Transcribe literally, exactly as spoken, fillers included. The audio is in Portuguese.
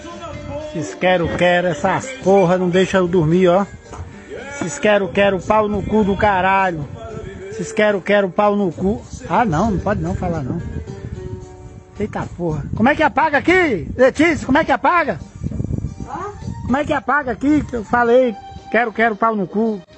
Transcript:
Esses quero, quero, essas porra não deixa eu dormir, ó. Esses quero, quero, pau no cu do caralho. Esses quero, quero, pau no cu. Ah, não, não pode não falar não. Eita porra. Como é que apaga aqui, Letícia? Como é que apaga? Como é que apaga aqui? Que eu falei, quero, quero, pau no cu.